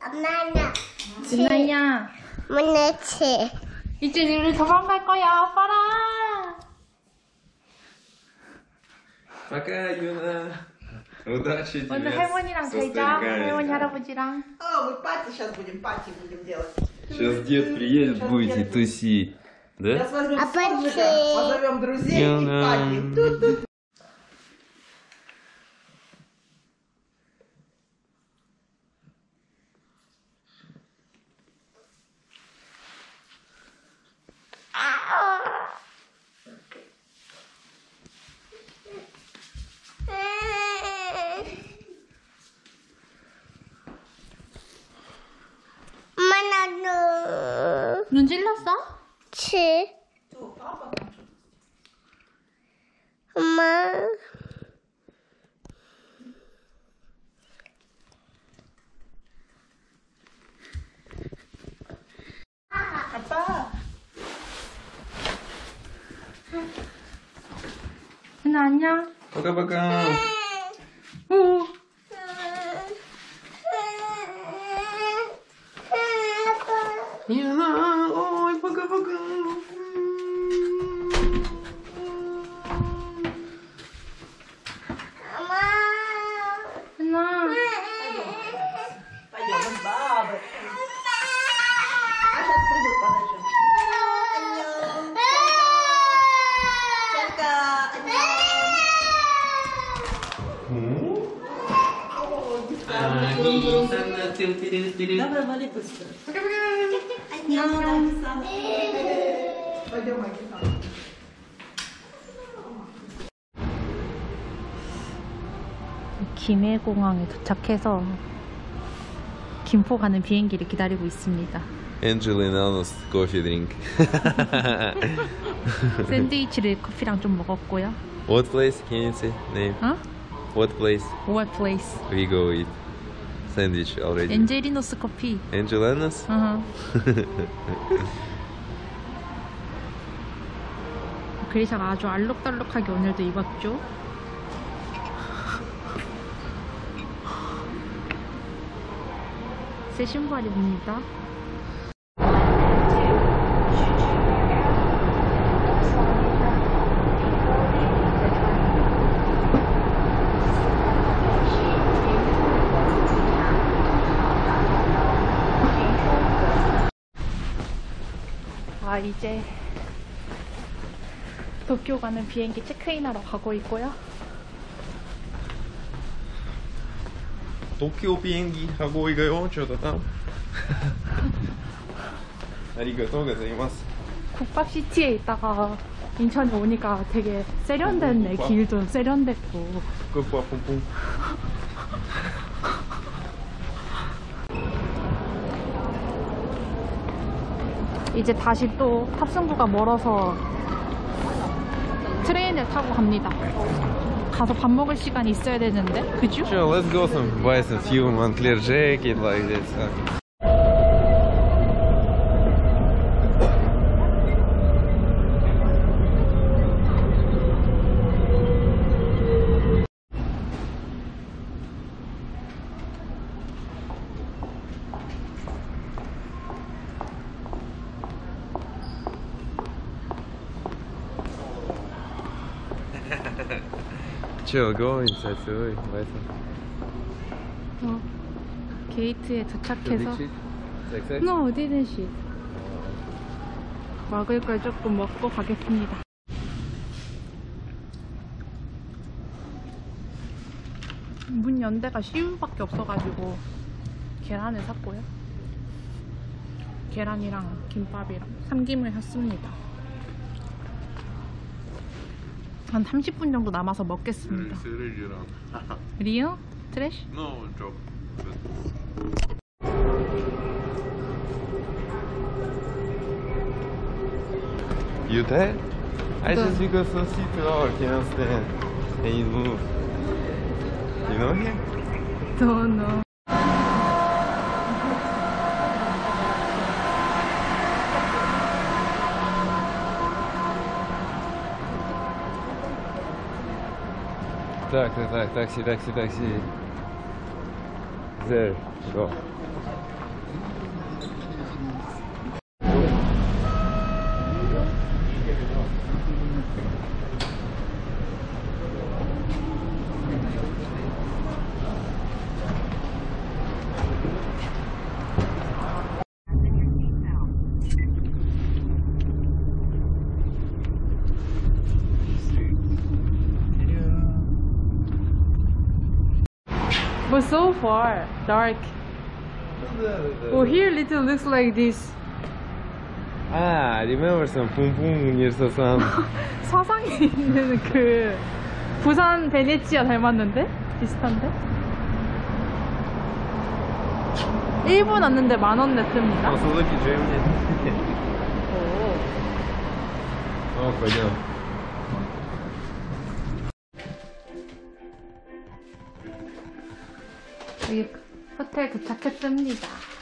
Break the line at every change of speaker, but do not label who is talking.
엄마야.
진아야.
문내치.
이제 우리 도망갈 거야, 아빠랑.
Пока, Юна. Удачи тебе.
오늘 할머니랑 잘 자. 할머니, 할아버지랑.
Мы пати сейчас будем делать.
Сейчас дед приедет, будете тусить. Да?
Сейчас возьмем
А
столика,
пати?
позовем друзей и
Юна.
пати. Тут.
엄마 나도.
눈 찔렀어?
치. 엄마.
아빠.
진아, 안녕.
Пока-пока.
오.
Юна, ой, пока-пока.
진아.
Пойдем, с бабой. А сейчас придут, подожди. Чарка, Давай, вали быстро. Ан녕. Пойдем, Агисан.
김해공항에 도착해서 김포 가는 비행기를 기다리고 있습니다.
Angelina's coffee drink.
샌드위치를 커피랑 좀 먹었고요.
What place? Can you say name?
어?
What place?
What place?
We go eat sandwich already.
엔젤리노스 커피.
Angelina's?
어허. 그리샤가 아주 알록달록하게 오늘도 입었죠. 새 신발입니다. 아, 이제 도쿄 가는 비행기 체크인하러 가고 있고요.
Токио 비행기 하고 이거요. что-то там. 아리가또 고자이마스.
국밥시티에 있다가 인천에 오니까 되게 세련됐네. 길도 세련됐고.
국밥 뿜뿜.
이제 다시 또 탑승구가 멀어서 트레인을 타고 갑니다. 가서 밥 먹을 시간이 있어야 되는데, 그죠?
Sure, let's go some buy some few Moncler jacket like this. Chill, go inside, so buy some.
게이트에 도착해서
Like
너 어디든 시 먹을 걸 조금 먹고 가겠습니다. 문 연대가 CU밖에 없어가지고 계란을 샀고요. 계란이랑 김밥이랑 삼김을 샀습니다. 한 30분 정도 남아서 먹겠습니다. 리오? 트래쉬?
No, drop. You there? I just because so see floor can't stand and you move. You know him?
Don't know.
Так, такси. There, go.
But so far, dark. Oh, here little looks like this.
I remember some boom boom years or some.
사상에 있는 그 부산 베네치아 닮았는데? 비슷한데? 일본 왔는데 10,000원 냈습니다.
Also look at Germany. Oh, pardon.
여기 호텔 도착했습니다.